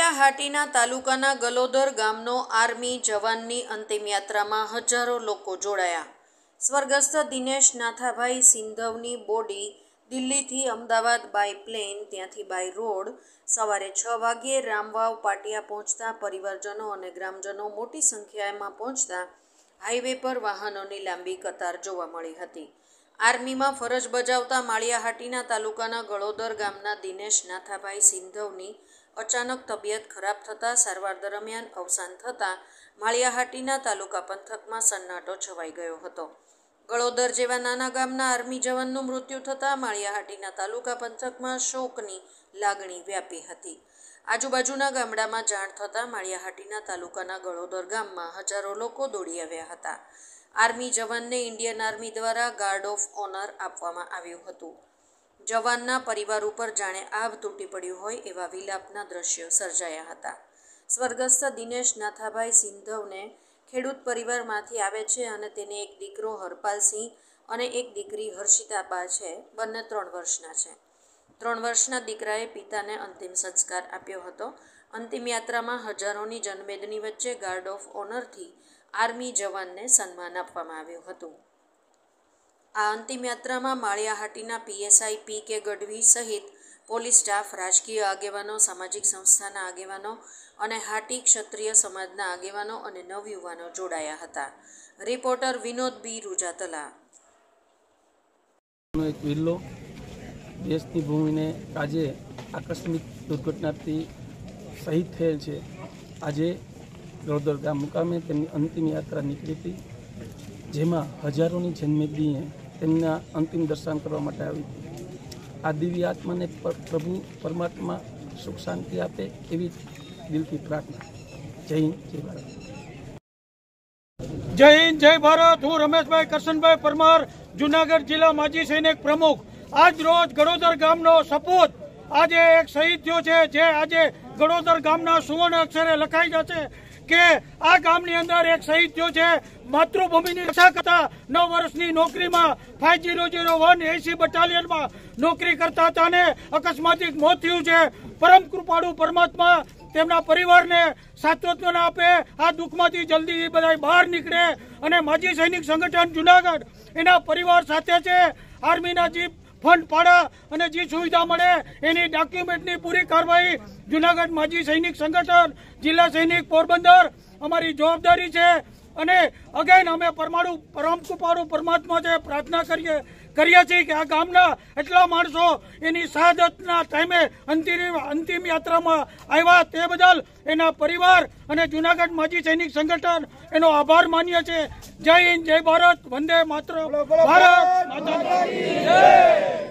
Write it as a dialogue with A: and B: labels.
A: માળિયાહાટીના તાલુકાના ગલોદર ગામનો આર્મી જવાનની અંતિમ યાત્રામાં હજારો લોકો જોડાયા। સ્વર્ગસ્થ દિનેશ નાથાભાઈ સિંધવની બોડી દિલ્હીથી અમદાવાદ બાય પ્લેન, ત્યાંથી બાય રોડ સવારે 6 વાગ્યે રામવાવ પાટિયા પહોંચતા પરિવારજનો અને ગ્રામજનો મોટી સંખ્યામાં પહોંચતા હાઈવે પર વાહનોની લાંબી કતાર જોવા મળી હતી। આર્મીમાં ફરજ બજાવતા માળિયાહાટીના તાલુકાના ગલોદર ગામના દિનેશ નાથાભાઈ સિંધવની અચાનક તબિયત ખરાબ થતાં સારવાર દરમિયાન અવસાન થતાં માળિયાહાટીના તાલુકા પંથકમાં સન્નાટો છવાઈ ગયો હતો। ગલોદર જેવા નાના ગામના આર્મી જવાનનું મૃત્યુ થતાં માળિયાહાટીના તાલુકા પંથકમાં શોકની લાગણી વ્યાપી હતી। આજુબાજુના ગામડામાં જાણ થતાં માળિયાહાટીના તાલુકાના ગલોદર ગામમાં હજારો લોકો દોડી આવ્યા હતા। આર્મી જવાનને ઇન્ડિયન આર્મી દ્વારા ગાર્ડ ઓફ ઓનર આપવામાં આવ્યું હતું। જવાનના પરિવાર ઉપર જાણે આભ તૂટી પડ્યું હોય એવા વિલાપના દ્રશ્યો સર્જાયા હતા। સ્વર્ગસ્થ દિનેશ નાથાભાઈ સિંધવને ખેડૂત પરિવારમાંથી આવે છે અને તેને એક દીકરો હરપાલસિંહ અને એક દીકરી હર્ષિતાબા છે। બંને 3 વર્ષના છે। 3 વર્ષના દીકરાએ પિતાને અંતિમ સંસ્કાર આપ્યો હતો। અંતિમ યાત્રામાં હજારોની જનમેદની વચ્ચે ગાર્ડ ઓફ ઓનરથી આર્મી જવાનને સન્માન આપવામાં આવ્યું હતું। આ અંતિમ યાત્રામાં માળિયાહાટીના પીએસઆઈ પી.કે. ગઢવી સહિત પોલીસ સ્ટાફ, રાજકીય આગેવાનો, સામાજિક સંસ્થાના આગેવાનો અને હાટી ક્ષત્રિય સમાજના આગેવાનો અને નવયુવાનો જોડાયા હતા। રિપોર્ટર વિનોદ બી રૂજાતલા।
B: એક વિલ્લો દેશની ભૂમિને આજે આકસ્મિક દુર્ઘટનાથી શહીદ થયેલ છે। આજે ગલોદર ગામ મુકામે તેમની અંતિમ યાત્રા નીકળી હતી, જેમાં હજારોની જનમેદનીએ તેમના અંતિમ દર્શન કરવા માટે આવી હતી। આ દિવ્ય આત્માને પ્રભુ પરમાત્મા સુખ શાંતિ આપે એવી દિલથી પ્રાર્થના। જય હિન્દ, જય ભારત।
C: જય હિન્દ, જય ભારત। હું રમેશભાઈ કરશનભાઈ પરમાર, જુનાગઢ જિલ્લા માજી સૈનિક પ્રમુખ। આજ રોજ ગલોદર ગામનો સપૂત આજે એક શહીદ થયો છે, જે આજે ગલોદર ગામના સુવર્ણ અક્ષરે લખાઈ જશે કે આ ગામની અંદર એક શહીદ થયો છે। માતૃભૂમિની રક્ષા કરતા 9 વર્ષની નોકરીમાં 5001 AC બટાલિયનમાં નોકરી કરતા હતા અને અકસ્માતિક મોત થયું છે। પરમ કૃપાળુ પરમાત્મા તેમના પરિવારને સાંત્વના આપે, આ દુઃખમાંથી જલ્દી બધા બહાર નીકળે અને માજી સૈનિક સંગઠન જુનાગઢ એના પરિવાર સાથે છે। આર્મીના જે ફંડ પાડા અને જે સુવિધા મળે એની ડોક્યુમેન્ટની પૂરી કાર્યવાહી જુનાગઢ માજી સૈનિક સંગઠન, જિલ્લા સૈનિક પોરબંદર અમારી જવાબદારી છે। અને અગેન અમે પરમ કૃપાળુ પરમાત્મા છે પ્રાર્થના કરીએ છીએ કે આ ગામના એટલા માણસો એની શહાદતના ટાઈમે અંતિમ યાત્રામાં આવ્યા તે બદલ એના પરિવાર અને જુનાગઢ માજી સૈનિક સંગઠન એનો આભાર માનીએ છીએ। જય હિન્દ, જય ભારત, વંદે માતરમ, ભારત માતા કી જય।